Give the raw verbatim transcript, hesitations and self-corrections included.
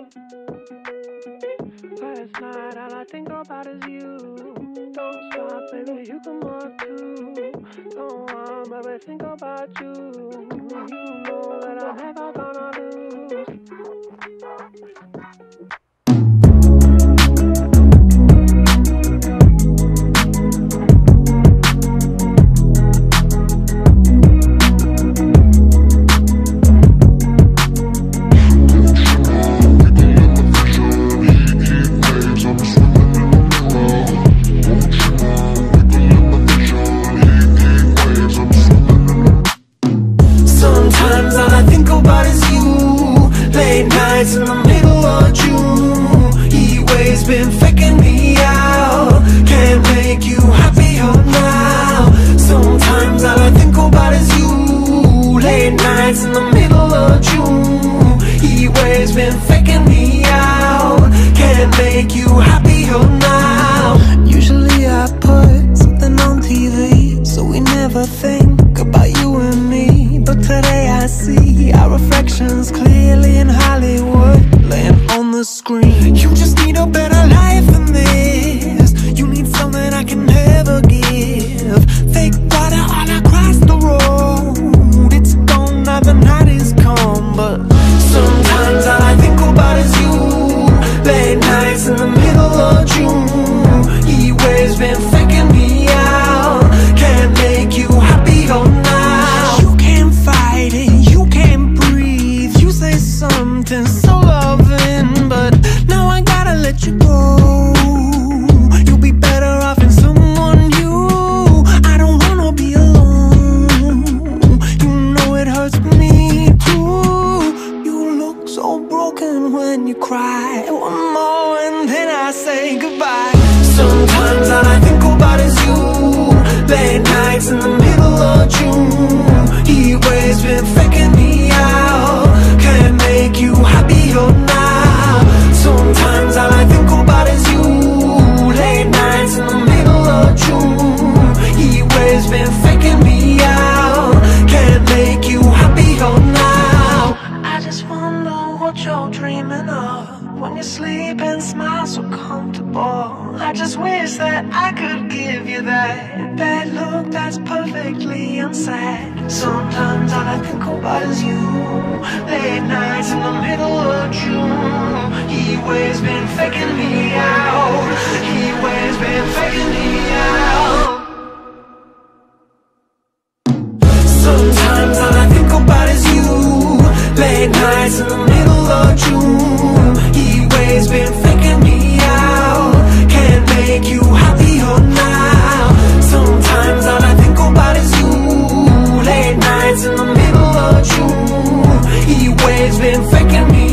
Last night all I think about is you. Don't stop, baby, you can walk too. Don't want, baby, think about you. You know that I'm never gonna lose. Sometimes all I think about is you. Late nights in the middle of June. Heat waves been faking me out. Can't make you happier now. Sometimes all I think about is you. Late nights in the middle of June. Heat waves been faking me out. Can't make you happier now. Usually I put something on T V, so we never think about you and me. But today I see our reflections clearly in Hollywood, laying on the screen. You just need a better life than this. You need something I can never give. Fake water all across the road. It's gone now, the night is come. But sometimes all I think about is you. Late nights in the middle of June. Heat waves been faking me out. Can't make you happier now. You can't fight it, you can't breathe. You say something so loving, but now I gotta let you go. You'll be better off in someone new. I don't wanna be alone. You know it hurts me too. You look so broken when you cry. One more and then I say goodbye. Sometimes all I think about is you. Late nights in the middle of June. Heat waves been faking me out. Can't make you happier now. Sometimes all I think about is you. Late nights in the middle of June. Heat waves been faking me out. Can't make you happier now. I just wonder what you're dreaming of when you sleep and smile so comfortable. I just wish that I could give you that bad look that's perfectly unsaid. Sometimes all I think about is you. Late nights in the middle of June. Heat waves been faking me out. Heat waves been faking me out. Sometimes all I think about is you. Late nights in the middle of June. Heat waves been faking me out. Can't make you happier now. Sometimes all I think about is you. Late nights in the middle of June. Heat waves been faking me